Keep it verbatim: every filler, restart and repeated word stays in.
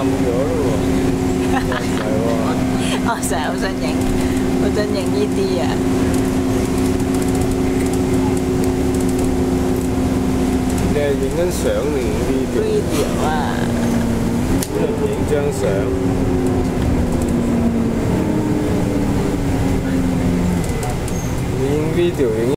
咗咯喎，唔係喎。 我成日好想影，好想影呢啲啊！ 你係影緊相定影 video？ video 啊！ 影張相。你影 video 影。